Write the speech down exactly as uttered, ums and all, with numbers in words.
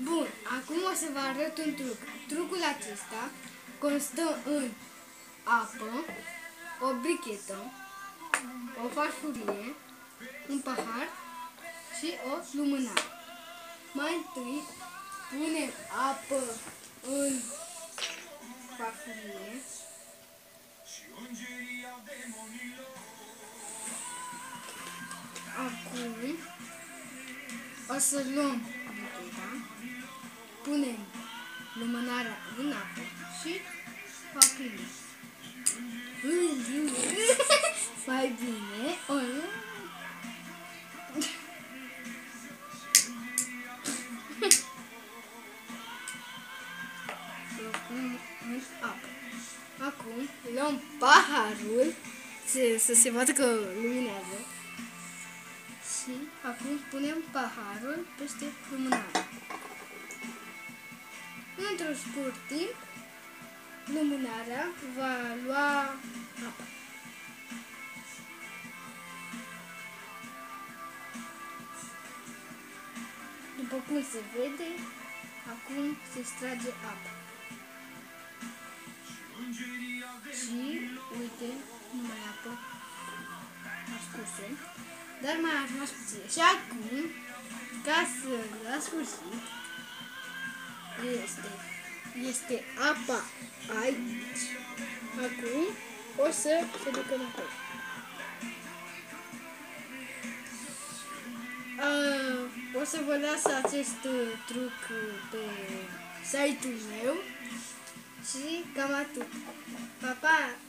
Bun, acum o să vă arăt un truc. Trucul acesta constă în apă, o brichetă, o farfurie, un pahar și o lumânare. Mai întâi punem apă în farfurie. Acum o să luăm bricheta, punem lumânarea în apă și papilul. Mai bine o punem în apă. Acum luăm paharul să, să se vadă că luminează. Și acum punem paharul peste lumânare. Într-un scurt timp, lumânarea va lua apa. După cum se vede, acum se extrage apa. Și uite, nu mai apă ascursă, dar mai a rămas puțin. Și acum, ca să la sfârșit, este, este apa aici. Acum o să se ducă înapoi. Uh, o să vă las acest truc pe site-ul meu și cam atât. Pa, pa!